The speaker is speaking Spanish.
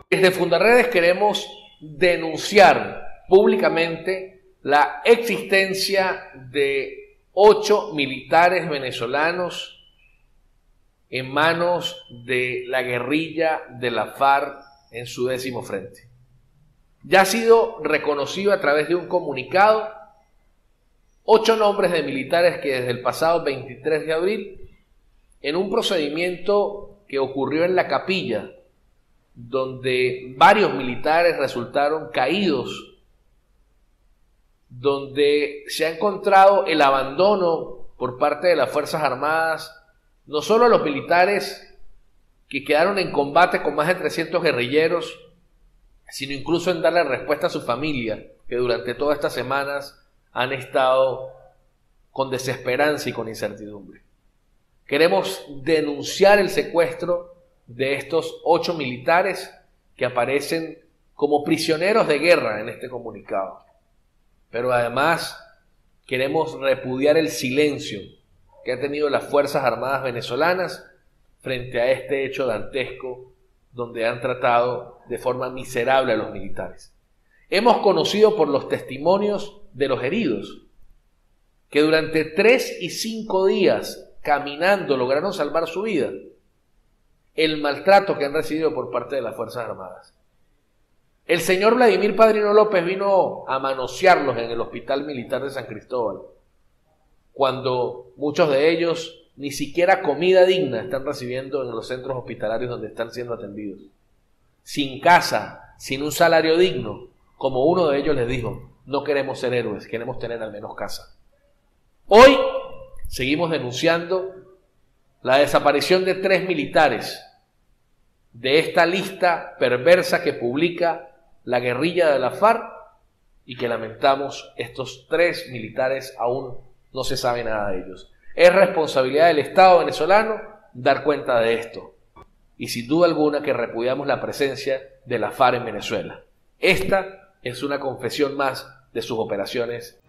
Desde Fundaredes queremos denunciar públicamente la existencia de 8 militares venezolanos en manos de la guerrilla de la FARC en su 10º frente. Ya ha sido reconocido a través de un comunicado 8 nombres de militares que desde el pasado 23 de abril, en un procedimiento que ocurrió en La Capilla, donde varios militares resultaron caídos, donde se ha encontrado el abandono por parte de las Fuerzas Armadas, no solo a los militares que quedaron en combate con más de 300 guerrilleros, sino incluso en darle respuesta a su familia, que durante todas estas semanas han estado con desesperanza y con incertidumbre. Queremos denunciar el secuestro de estos 8 militares que aparecen como prisioneros de guerra en este comunicado. Pero además queremos repudiar el silencio que han tenido las Fuerzas Armadas venezolanas frente a este hecho dantesco donde han tratado de forma miserable a los militares. Hemos conocido por los testimonios de los heridos que durante 3 y 5 días caminando lograron salvar su vida, el maltrato que han recibido por parte de las Fuerzas Armadas. El señor Vladimir Padrino López vino a manosearlos en el Hospital Militar de San Cristóbal, cuando muchos de ellos ni siquiera comida digna están recibiendo en los centros hospitalarios donde están siendo atendidos. Sin casa, sin un salario digno, como uno de ellos les dijo, no queremos ser héroes, queremos tener al menos casa. Hoy seguimos denunciando la desaparición de 3 militares de esta lista perversa que publica la guerrilla de la FARC y que lamentamos estos 3 militares aún no se sabe nada de ellos. Es responsabilidad del Estado venezolano dar cuenta de esto y sin duda alguna que repudiamos la presencia de la FARC en Venezuela. Esta es una confesión más de sus operaciones.